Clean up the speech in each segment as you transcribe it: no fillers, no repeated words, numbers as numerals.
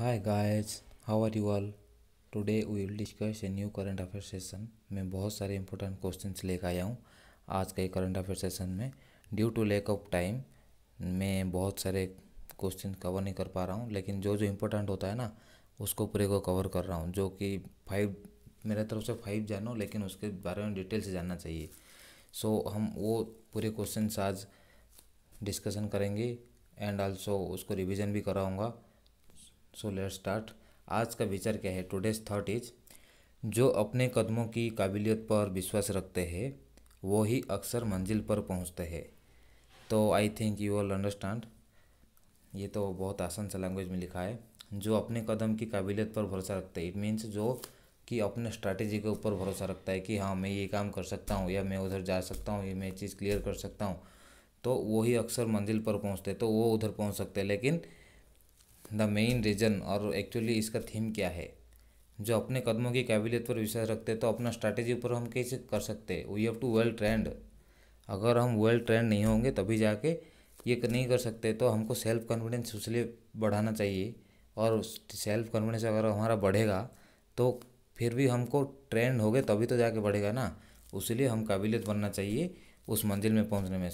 Hi guys, how are you all? Today we will discuss a new current affair session. मैं बहुत सारे important questions लेकर आया हूँ आज के करंट अफेयर सेशन में। Due to lack of time मैं बहुत सारे क्वेश्चन कवर नहीं कर पा रहा हूँ, लेकिन जो जो इम्पोर्टेंट होता है ना उसको पूरे को कवर कर रहा हूँ। जो कि 5 मेरे तरफ से 5 जानो, लेकिन उसके बारे में डिटेल से जानना चाहिए। हम वो पूरे क्वेश्चंस आज डिस्कशन करेंगे एंड आल्सो उसको रिवीजन भी कराऊंगा। Let's start. आज का विचार क्या है? टुडेज थॉट इज, जो अपने कदमों की काबिलियत पर विश्वास रखते हैं वो ही अक्सर मंजिल पर पहुंचते हैं। तो I think you all understand. ये तो बहुत आसान सा लैंग्वेज में लिखा है। जो अपने कदम की काबिलियत पर भरोसा रखते हैं, इट मीन्स जो कि अपने स्ट्रैटेजी के ऊपर भरोसा रखता है कि हाँ मैं ये काम कर सकता हूँ, या मैं उधर जा सकता हूँ, ये मैं चीज़ क्लियर कर सकता हूँ, तो वो ही अक्सर मंजिल पर पहुँचते हैं। तो वो उधर पहुँच सकते हैं, लेकिन द मेन रीज़न और एक्चुअली इसका थीम क्या है? जो अपने कदमों की काबिलियत पर विश्वास रखते हैं तो अपना स्ट्रैटेजी ऊपर हम कैसे कर सकते हैं? We have to well trained. अगर हम वेल ट्रेंड नहीं होंगे तभी जाके ये नहीं कर सकते। तो हमको सेल्फ कॉन्फिडेंस इसलिए बढ़ाना चाहिए, और सेल्फ कॉन्फिडेंस अगर हमारा बढ़ेगा तो फिर भी हमको ट्रेंड हो गए तभी तो जाके बढ़ेगा ना। उसलिए हम काबिलियत बनना चाहिए उस मंजिल में पहुंचने में।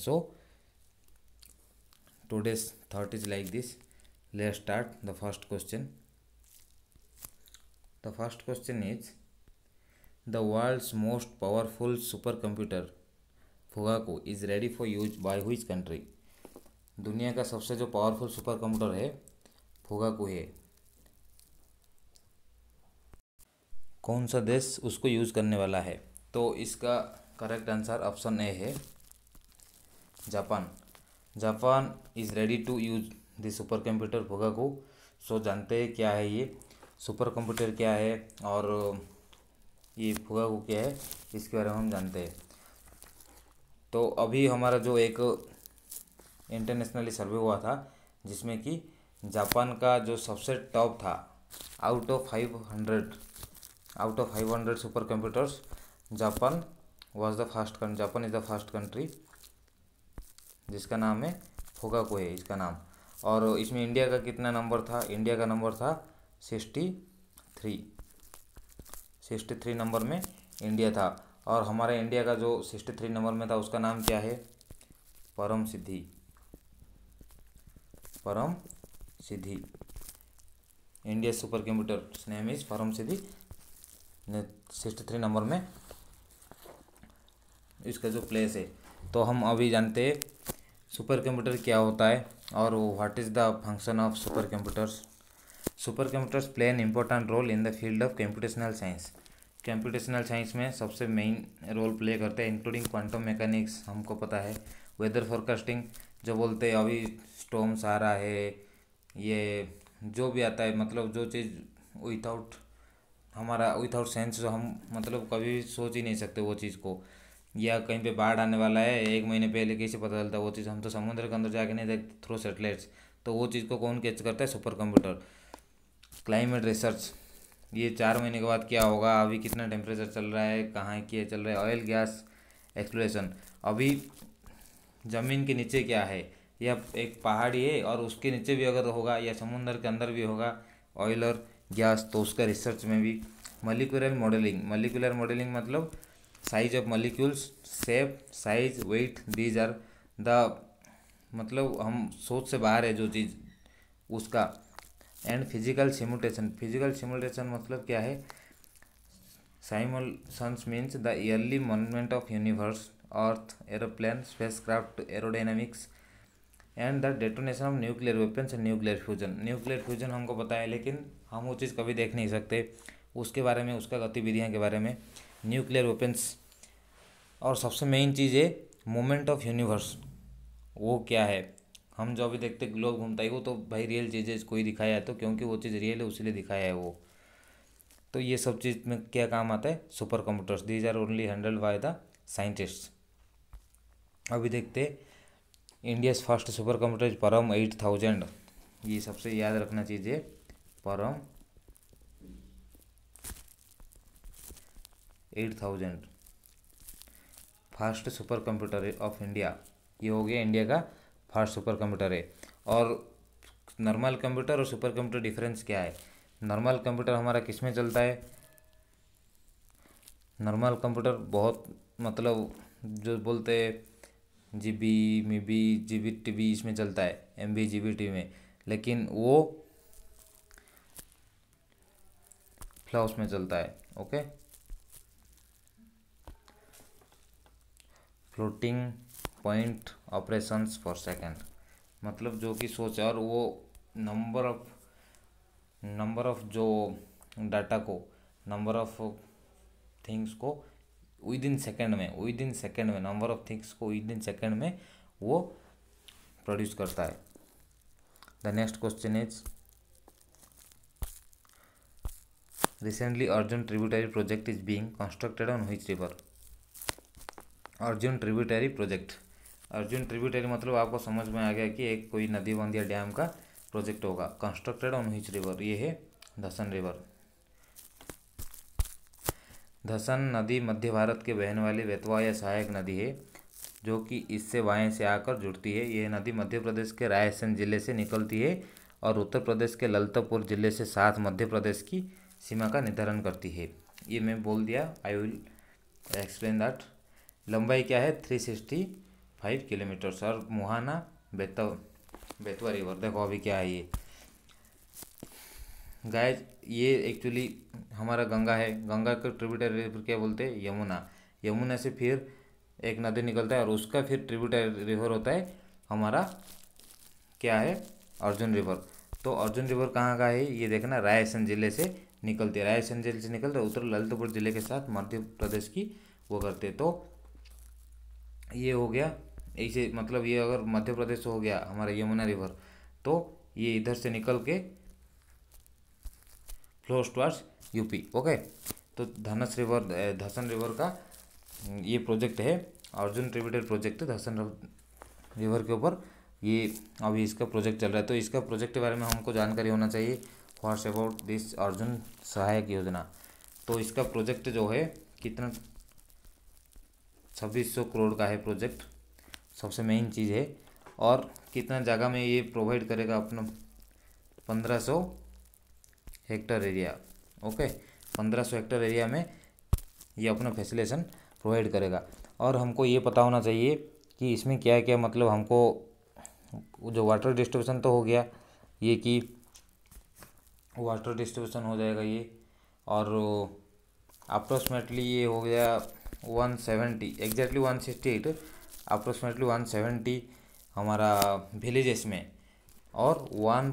Today's thought is like this. Let's start the first question. The first question is, the world's most powerful supercomputer Fugaku is ready for use by which country? दुनिया का सबसे जो पावरफुल सुपर कंप्यूटर है फुगाकू है। कौन सा देश उसको यूज़ करने वाला है? तो इसका करेक्ट आंसर ऑप्शन ए है, Japan. Japan is ready to use the super computer Fugaku. जानते हैं क्या है ये सुपर कंप्यूटर क्या है और ये फुगाकू क्या है, इसके बारे में हम जानते हैं। तो अभी हमारा जो एक इंटरनेशनली सर्वे हुआ था जिसमें कि जापान का जो सबसे टॉप था, out of 500 super computers, Japan Japan is the first country जिसका नाम है फुगाकू है इसका नाम। और इसमें इंडिया का कितना नंबर था? इंडिया का नंबर था 63 नंबर में इंडिया था। और हमारे इंडिया का जो 63 नंबर में था उसका नाम क्या है? Param Siddhi. India super computer name is Param Siddhi. 63 number में इसका जो प्लेस है। तो हम अभी जानते हैं सुपर कंप्यूटर क्या होता है और what is the function of super computers. Super computers play an important role in the field of computational science. Computational science में सबसे मेन रोल प्ले करते हैं, इंक्लूडिंग क्वांटम मैकेनिक्स, हमको पता है, वेदर फोरकास्टिंग, जो बोलते हैं अभी स्टॉर्म्स आ रहा है, ये जो भी आता है, मतलब जो चीज़ विदाउट सेंस, जो हम मतलब कभी सोच ही नहीं सकते वो चीज़ को, या कहीं पे बाढ़ आने वाला है 1 महीने पहले कैसे पता चलता है वो चीज़? हम तो समुद्र के अंदर जाके नहीं देखते थ्रू सेटेलाइट्स। तो वो चीज़ को कौन कैच करता है? Super computer. क्लाइमेट रिसर्च, ये 4 महीने के बाद क्या होगा, अभी कितना टेम्परेचर चल रहा है, कहाँ क्या चल रहा है। ऑयल गैस एक्सप्लोरेशन, अभी ज़मीन के नीचे क्या है, या एक पहाड़ी है और उसके नीचे भी अगर होगा, या समुद्र के अंदर भी होगा ऑयल और गैस, तो उसका रिसर्च में भी। मॉलिक्यूलर मॉडलिंग मतलब size of molecules, shape, size, weight, these are the, मतलब हम सोच से बाहर है जो चीज़ उसका। एंड फिजिकल सिमुलेशन मतलब क्या है? Simulations means the early movement of universe, earth, aeroplane, spacecraft, aerodynamics and the detonation of nuclear weapons and nuclear fusion हमको पता है, लेकिन हम वो चीज़ कभी देख नहीं सकते, उसके बारे में, उसका गतिविधियाँ के बारे में, न्यूक्लियर वेपन्स। और सबसे मेन चीज़ है मूवमेंट ऑफ यूनिवर्स, वो क्या है? हम जो अभी देखते ग्लोब घूमता है वो तो भाई रियल चीज़ है, कोई दिखाया है तो क्योंकि वो चीज़ रियल है उसलिए दिखाया है वो। तो ये सब चीज़ में क्या काम आता है? Super computers, these are only handled by the scientists. अभी देखते India's first super computer is Param 8000। ये सबसे याद रखना चीज़, Param 8000 first super computer of India. ये हो गया इंडिया का फर्स्ट सुपर कंप्यूटर है। और नॉर्मल कंप्यूटर और सुपर कंप्यूटर डिफरेंस क्या है। नॉर्मल कंप्यूटर हमारा किस में चलता है। नॉर्मल कंप्यूटर बहुत मतलब जो बोलते हैं जीबी मीबी जीबी टीबी इसमें चलता है, एमबी जीबी टी में, लेकिन वो फ्लॉप्स में चलता है। Okay, floating point operations for second, मतलब जो कि सोच, और वो नंबर ऑफ जो डाटा को, नंबर ऑफ थिंग्स को विद इन सेकेंड में नंबर ऑफ थिंग्स को विद इन सेकेंड में वो प्रोड्यूस करता है। The next question is recently Arjun tributary project is being constructed on which river. Arjun tributary project, Arjun tributary मतलब आपको समझ में आ गया कि एक कोई नदी बंध या डैम का प्रोजेक्ट होगा। कंस्ट्रक्टेड ऑन व्हिच रिवर, ये है धसन रिवर। धसन नदी मध्य भारत के बहने वाली बेतवा या सहायक नदी है जो कि इससे वायें से आकर जुड़ती है। यह नदी मध्य प्रदेश के रायसेन जिले से निकलती है और उत्तर प्रदेश के ललितपुर जिले से साथ मध्य प्रदेश की सीमा का निर्धारण करती है। ये मैं बोल दिया, आई विल एक्सप्लेन दैट। लंबाई क्या है 365 किलोमीटर। और मुहाना बेतवा रिवर, देखो अभी क्या है ये गाइस, ये एक्चुअली हमारा गंगा है। गंगा का ट्रिब्यूटरी रिवर क्या बोलते हैं, यमुना। यमुना से फिर एक नदी निकलता है और उसका फिर ट्रिब्यूटरी रिवर होता है हमारा क्या है, अर्जुन रिवर। तो अर्जुन रिवर कहाँ का है ये देखना, रायसेन जिले से निकलती है। रायसेन जिले से निकलते उत्तर ललितपुर जिले के साथ मध्य प्रदेश की वो करते। तो ये हो गया ऐसे, मतलब ये अगर मध्य प्रदेश हो गया हमारा यमुना रिवर, तो ये इधर से निकल के फ्लोस टुवर्ड्स यूपी। ओके, तो धसन रिवर का ये प्रोजेक्ट है, Arjun tributary project Dhasan river के ऊपर ये अभी इसका प्रोजेक्ट चल रहा है। तो इसका प्रोजेक्ट के बारे में हमको जानकारी होना चाहिए, व्हाट्स अबाउट दिस अर्जुन सहायक योजना। तो इसका प्रोजेक्ट जो है कितना 2600 करोड़ का है प्रोजेक्ट, सबसे मेन चीज़ है। और कितना जगह में ये प्रोवाइड करेगा अपना 1500 hectare area. Okay, 1500 hectare area में ये अपना फैसिलेशन प्रोवाइड करेगा। और हमको ये पता होना चाहिए कि इसमें क्या क्या, मतलब हमको जो वाटर डिस्ट्रीब्यूशन तो हो गया, ये कि वाटर डिस्ट्रीब्यूशन हो जाएगा ये, और अप्रोक्सीमेटली ये हो गया 170, एग्जैक्टली 168, अप्रोक्सीमेटली 170 हमारा विलेजेस में, और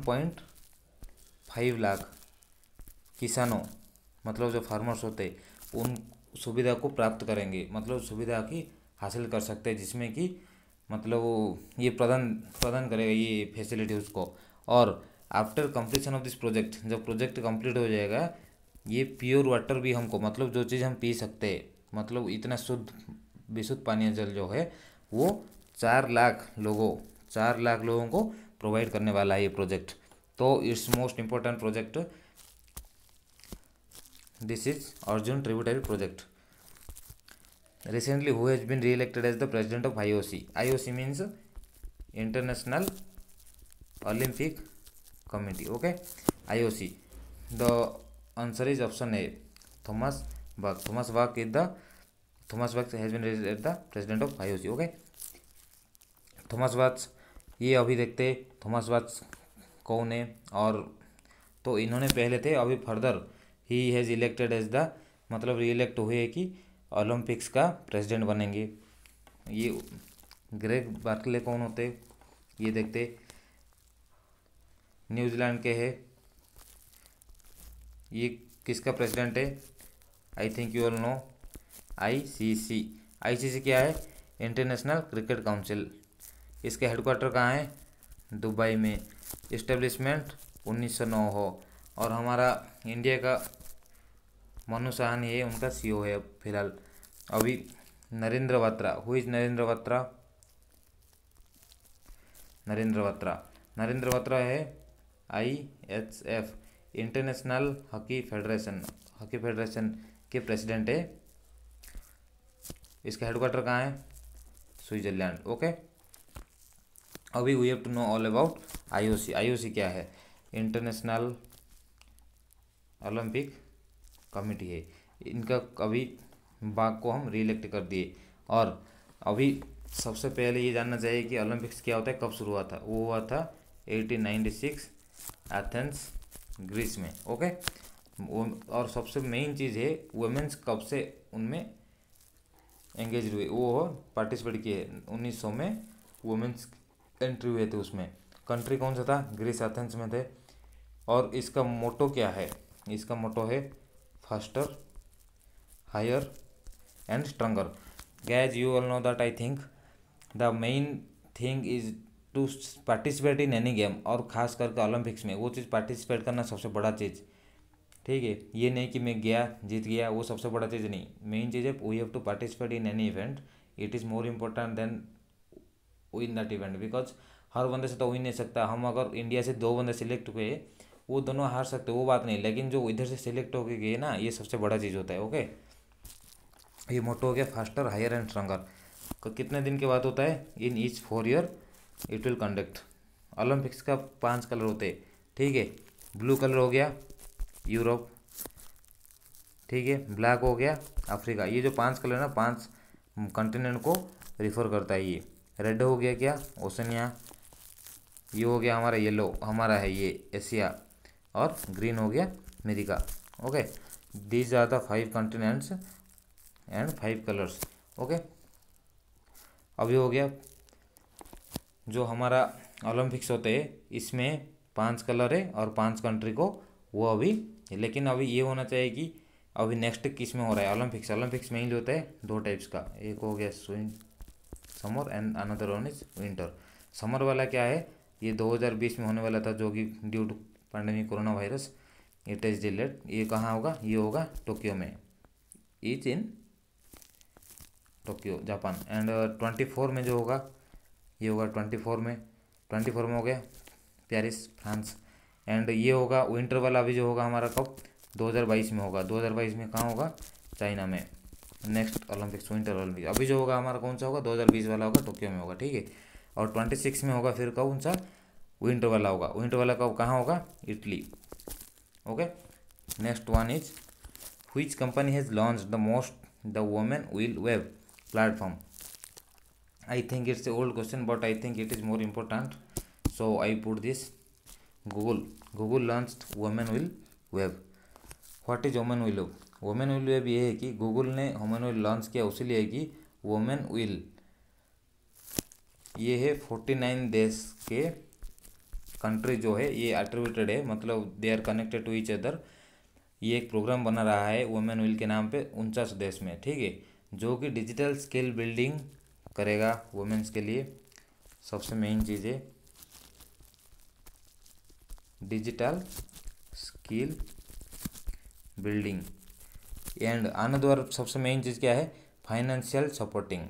1.5 लाख किसानों, मतलब जो फार्मर्स होते उन सुविधा को प्राप्त करेंगे, मतलब सुविधा की हासिल कर सकते हैं, जिसमें कि मतलब ये प्रदान करेगा ये फैसिलिटी उसको। और after completion of this project, जब प्रोजेक्ट कंप्लीट हो जाएगा, ये प्योर वाटर भी हमको, मतलब जो चीज़ हम पी सकते हैं, मतलब इतना शुद्ध विशुद्ध पानीय जल जो है वो 4 लाख लोगों को प्रोवाइड करने वाला है ये प्रोजेक्ट। तो it's most important project, this is Arjun tributary project. Recently, who has been re-elected as the president of IOC? IOC means International Olympic Committee. Okay, IOC. The answer is option A, Thomas Bach. Thomas Bach has been elected as the president of IOC. Okay, Thomas Bach, ये अभी देखते Thomas बाच कौन है। और तो इन्होंने पहले थे, अभी फर्दर ही हैज़ इलेक्टेड एज द, मतलब री इलेक्ट हुए कि ओलंपिक्स का प्रेसिडेंट बनेंगे। ये ग्रेग बार्कले कौन होते ये देखते, न्यूजीलैंड के है। ये किसका प्रेसिडेंट है, I think you all know, ICC. ICC क्या है, इंटरनेशनल क्रिकेट काउंसिल। इसके हेडक्वार्टर कहाँ है, दुबई में। इस्टेब्लिशमेंट 1909 हो। और हमारा इंडिया का मनु साहनी है, उनका सीईओ है फिलहाल अभी। Narendra Batra, who is Narendra Batra? नरेंद्र बत्रा है IHF, इंटरनेशनल हॉकी फेडरेशन के प्रेसिडेंट है। इसका हेडक्वार्टर कहाँ है, स्विट्जरलैंड। ओके, अभी we have to know all about IOC. IOC क्या है? इंटरनेशनल ओलंपिक कमेटी है। इनका अभी बाग को हम रीइलेक्ट कर दिए। और अभी सबसे पहले ये जानना चाहिए कि ओलंपिक्स क्या होता है, कब शुरू हुआ था। वो हुआ था 1896 एथेंस ग्रीस में। ओके। और सबसे मेन चीज़ है वुमेन्स कब से उनमें एंगेज हुए, वो पार्टिसिपेट किए 1900 में वुमेन्स एंट्री हुए थे उसमें। कंट्री कौन सा था? ग्रीस, एथेंस में थे। और इसका मोटो क्या है? इसका मोटो है faster, higher and stronger. Guys you all know that I think the main thing is to participate in any game, और ख़ास करके ओलंपिक्स में वो चीज़ पार्टिसिपेट करना सबसे बड़ा चीज़। ठीक है, ये नहीं कि मैं गया जीत गया, वो सबसे बड़ा चीज़ नहीं। मेन चीज़ है we have to participate in any event, it is more important than win that event. Because हर बंदे से तो विन नहीं सकता। हम अगर इंडिया से 2 बंदे सिलेक्ट हुए, वो दोनों हार सकते, वो बात नहीं, लेकिन जो इधर से सिलेक्ट होके गए ना, ये सबसे बड़ा चीज़ होता है। ओके, ये मोटो हो गया फास्टर, हायर एंड स्ट्रॉन्गर। कितने दिन के बाद होता है? In each 4 year it will conduct. Olympics का 5 कलर होते हैं। ठीक है, ब्लू कलर हो गया यूरोप, ठीक है, ब्लैक हो गया अफ्रीका। ये जो 5 कलर ना, 5 कंटिनेंट को रिफर करता है। ये रेड हो गया क्या? ओशनिया। ये हो गया हमारा येलो, हमारा है ये एशिया। और ग्रीन हो गया America. Okay, these are the 5 continents and 5 colours. Okay, अभी हो गया जो हमारा ओलंपिक्स होते हैं, इसमें 5 कलर है और 5 कंट्री को वो अभी। लेकिन अभी ये होना चाहिए कि अभी नेक्स्ट किस में हो रहा है ओलंपिक्स। ओलंपिक्स में ही होता है 2 टाइप्स का, एक हो गया swing summer and another one is winter. Summer वाला क्या है? ये 2020 में होने वाला था, जो कि due to pandemic corona virus it is delayed. ये कहाँ होगा? ये होगा टोक्यो में, is in Tokyo Japan. And 24 में जो होगा, ये होगा 24 में हो गया पेरिस फ्रांस। एंड ये होगा विंटर वाला अभी जो होगा हमारा कब? 2022 में होगा। 2022 में कहाँ होगा? चाइना में। नेक्स्ट ओलंपिक्स विंटर ओलंपिक अभी जो होगा हमारा कौन सा होगा? 2020 वाला होगा, टोक्यो में होगा। ठीक है, और 26 में होगा फिर कौन सा? विंटर वाला होगा। विंटर वाला कब कहाँ होगा? Italy. Okay, next one is which company has launch the most the women will web platform. I think it's an old question, but I think it is more important. So I put this Google. Google launched Women Will Web. What is Women Will Web? Women Will Web ये है कि Google ने Women Will launch किया उसीलिए कि Women Will, ये है 49 देश के कंट्री जो है ये एट्रीब्यूटेड है, मतलब they are connected to each other. ये एक प्रोग्राम बना रहा है वुमेन विल के नाम पे 49 देश में। ठीक है, जो कि डिजिटल स्किल बिल्डिंग करेगा वुमेन्स के लिए। सबसे मेन चीज़ है digital skill building. And another सबसे मेन चीज़ क्या है? Financial supporting.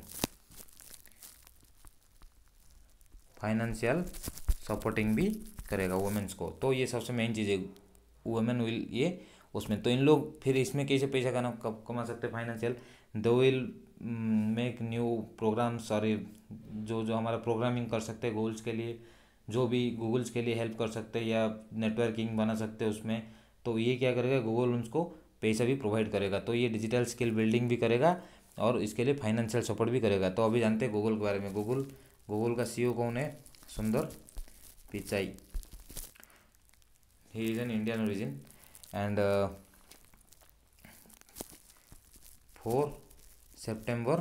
फाइनेंशियल सपोर्टिंग भी करेगा वुमेन्स को। तो ये सबसे मेन चीज़ है वुमेन विल ये उसमें। तो इन लोग फिर इसमें कैसे पैसा कमा सकते हैं? फाइनेंशियल, दो विल मेक न्यू प्रोग्राम्स। और जो जो हमारा प्रोग्रामिंग कर सकते हैं गूगल्स के लिए, जो भी गूगल्स के लिए हेल्प कर सकते हैं या नेटवर्किंग बना सकते हैं उसमें, तो ये क्या करेगा? गूगल उनको पैसा भी प्रोवाइड करेगा। तो ये डिजिटल स्किल बिल्डिंग भी करेगा और इसके लिए फाइनेंशियल सपोर्ट भी करेगा। तो अभी जानते हैं गूगल के बारे में। गूगल का सीईओ कौन है? Sundar Pichai. He is an Indian origin. And 4 सितंबर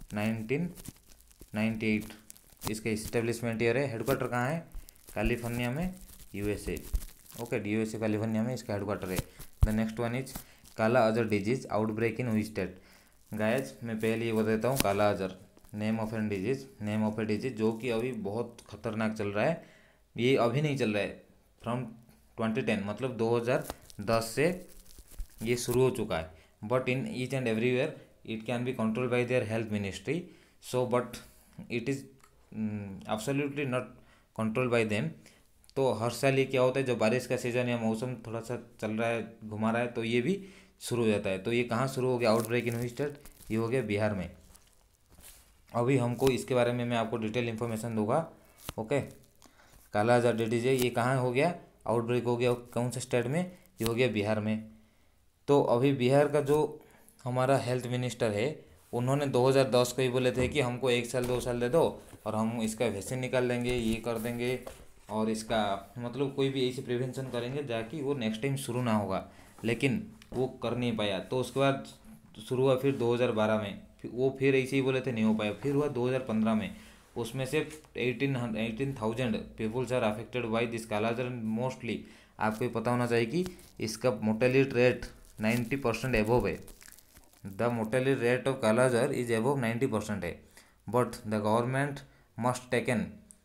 1998 इसका इस्टेब्लिशमेंट ईयर है। हेडक्वार्टर कहाँ है? कैलिफोर्निया में, यूएसए। ओके, यूएसए कैलिफोर्निया में इसका हेडक्वार्टर है। The next one is kala azar disease outbreak in which state. Guys मैं पहले ये बता देता हूँ, kala azar name of a disease जो कि अभी बहुत खतरनाक चल रहा है। ये अभी नहीं चल रहा है, फ्रॉम 2010 मतलब 2010 से ये शुरू हो चुका है। But in each and everywhere it can be control by their health ministry. So but it is absolutely not control by them. तो हर साल ये क्या होता है, जब बारिश का सीज़न या मौसम थोड़ा सा चल रहा है, घुमा रहा है, तो ये भी शुरू हो जाता है। तो ये कहाँ शुरू हो गया? Outbreak in which state? ये हो गया बिहार में। अभी हमको इसके बारे में मैं आपको डिटेल इन्फॉर्मेशन दूंगा ओके, काला आजार डिजीज ये कहाँ हो गया, आउटब्रेक हो गया कौन से स्टेट में, ये हो गया बिहार में। तो अभी बिहार का जो हमारा हेल्थ मिनिस्टर है, उन्होंने 2010 को ही बोले थे कि हमको 1 साल 2 साल दे दो और हम इसका वैक्सीन निकाल लेंगे, ये कर देंगे, और इसका मतलब कोई भी ऐसी प्रिवेंशन करेंगे जाकि वो नेक्स्ट टाइम शुरू ना होगा, लेकिन वो कर नहीं पाया। तो उसके बाद शुरू हुआ फिर 2012 में, फिर ऐसे ही बोले थे नहीं हो पाया, फिर हुआ 2015 में, उसमें से 18,000 peoples are affected by this kala azar. Mostly आपको ये पता होना चाहिए कि इसका मोर्टेलिटी रेट 90% एबोव है। The mortality rate of kala azar is above 90% है, but the government must taken,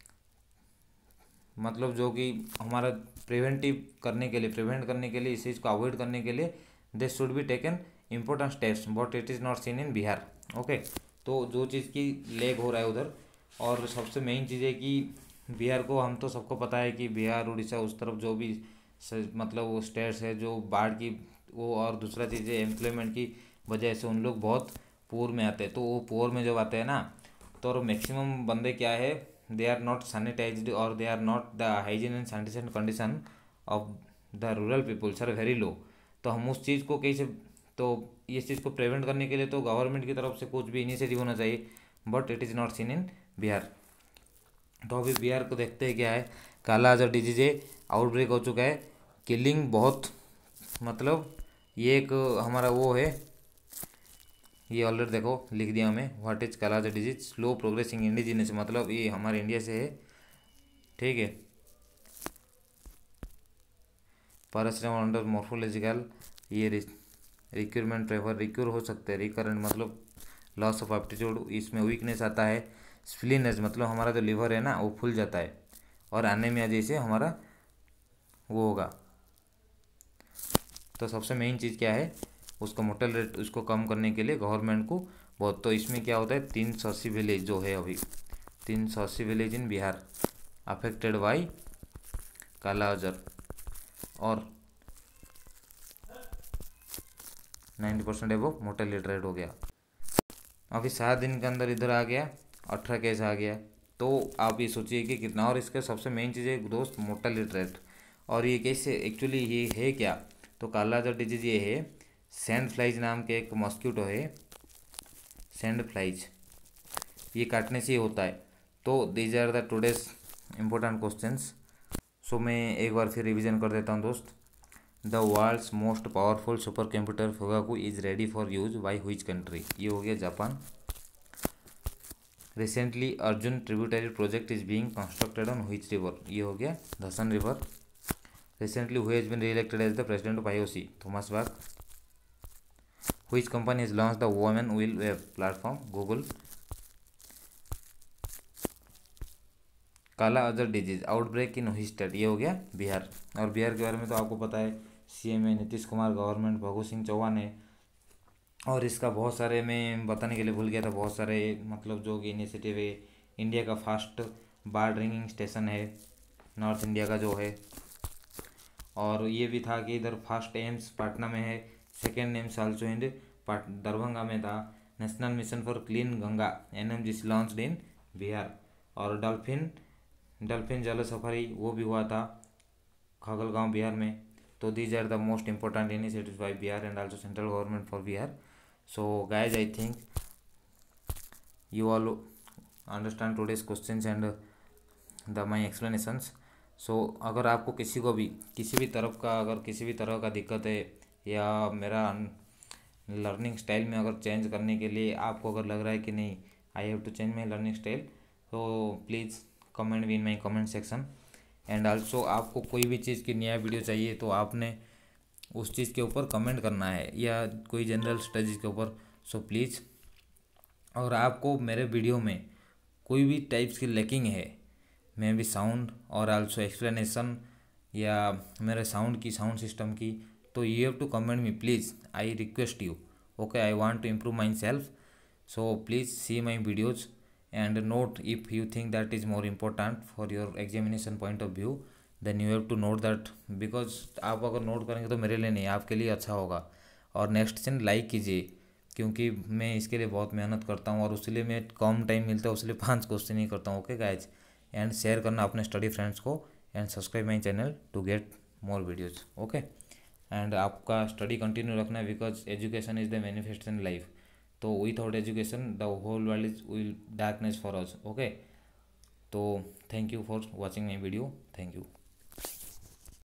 मतलब जो कि हमारा प्रिवेंट करने के लिए इस चीज़ को अवॉइड करने के लिए they should be taken important steps, but it is not seen in Bihar. Okay, तो जो चीज़ की लेग हो रहा है उधर, और सबसे मेन चीज़ है कि बिहार को, हम तो सबको पता है कि बिहार उड़ीसा उस तरफ जो भी मतलब वो स्टेट्स है जो बाढ़ की वो, और दूसरा चीज़ है एम्प्लॉयमेंट की वजह से उन लोग बहुत पुअर में आते हैं। तो वो पुअर में जब आते हैं ना, तो मैक्सिमम बंदे क्या है, they are not sanitized or they are not the hygiene and sanitation condition of the rural peoples are very low। तो हम उस चीज़ को कैसे, तो इस चीज़ को प्रिवेंट करने के लिए तो गवर्नमेंट की तरफ से कुछ भी इनिशिएटिव होना चाहिए, but it is not seen in Bihar. तो अभी बिहार को देखते हैं क्या है, काला आजार डिजीज आउटब्रेक हो चुका है, किलिंग बहुत, मतलब ये एक हमारा वो है, ये ऑलरेडी देखो लिख दिया हमें, व्हाट इज काला azar disease, slow progressing indigenous, मतलब ये हमारे इंडिया से है, ठीक है। पैरासिटामोल अंडर मॉर्फोलॉजिकल, ये रिक्यूरमेंट प्रेफर, रिक्यूर हो सकते हैं, रिकरेंट मतलब लॉस ऑफ एप्टीट्यूड, इसमें वीकनेस आता है, स्प्लीनेस मतलब हमारा जो लिवर है ना वो फूल जाता है, और एनीमिया जैसे हमारा वो होगा। तो सबसे मेन चीज़ क्या है, उसको मोर्टल रेट उसको कम करने के लिए गवर्नमेंट को बहुत, तो इसमें क्या होता है 380 विलेज जो है अभी 380 village in Bihar affected by kala azar, और 90% एबव मोर्टेलिटी रेट हो गया। अभी 7 दिन के अंदर इधर आ गया 18 केस आ गया। तो आप ये सोचिए कि कितना, और इसका सबसे मेन चीज़ है दोस्त मोर्टेलिटी रेट। और ये कैसे एक्चुअली ये है क्या, तो काला आजार डिजीज ये है, सैंड फ्लाइज नाम के एक मॉस्किटो है, सैंड फ्लाइज, ये काटने से ही होता है। तो these are the today's important questions. So मैं एक बार फिर रिवीजन कर देता हूँ दोस्त। The world's most powerful super computer Fugaku is ready for use by which country, ये हो गया Japan. Recently Arjun tributary project is being constructed on which river, ये हो गया Dhasan river. Recently who has been re-elected as the president of IOC, Thomas Bach. Which company has launched the women will web platform, Google. Kala azar disease outbreak in which state, ये हो गया बिहार। और बिहार के बारे में तो आपको पता है, सीएम है नीतीश कुमार, गवर्नमेंट भगू सिंह चौहान है, और इसका बहुत सारे मैं बताने के लिए भूल गया था, बहुत सारे मतलब जो कि इनिशिएटिव है। इंडिया का फास्ट बर्ड रिंगिंग स्टेशन है नॉर्थ इंडिया का जो है, और ये भी था कि इधर फर्स्ट एम्स पटना में है, second AIIMS also in Darbhanga में था। National mission for clean Ganga NMGC launched in Bihar. और डल्फिन जल सफारी वो भी हुआ था खगलगांव बिहार में। तो these are the most important initiatives by Bihar and also central government for Bihar. So guys I think you all understand today's questions and the my explanations। So अगर आपको किसी को भी किसी भी तरफ का अगर किसी भी तरह का दिक्कत है, या मेरा लर्निंग स्टाइल में अगर चेंज करने के लिए आपको अगर लग रहा है कि नहीं I have to change my learning style, तो please comment in my comment section. And also आपको कोई भी चीज़ की नया वीडियो चाहिए तो आपने उस चीज़ के ऊपर कमेंट करना है, या कोई जनरल स्टडीज़ के ऊपर, सो प्लीज़। और आपको मेरे वीडियो में कोई भी टाइप्स की लैकिंग है, मे बी साउंड और आल्सो एक्सप्लेनेशन, या मेरे साउंड सिस्टम की, तो you have to comment me please, I request you. Okay, I want to improve myself, so please see my videos and note if you think that is more important for your examination point of view, then you have to note that, because आप अगर note करेंगे तो मेरे लिए नहीं आपके लिए अच्छा होगा। और नेक्स्ट दिन लाइक कीजिए, क्योंकि मैं इसके लिए बहुत मेहनत करता हूँ, और उसके लिए मैं कम टाइम मिलता है उसके लिए 5 क्वेश्चन ही करता हूँ। ओके गाइज, एंड शेयर करना अपने स्टडी फ्रेंड्स को and subscribe my channel to get more videos. Okay, and आपका स्टडी कंटिन्यू रखना है because education is the manifestation life. तो without education the whole world is will darkness for us. Okay, तो thank you for watching my video. Thank you.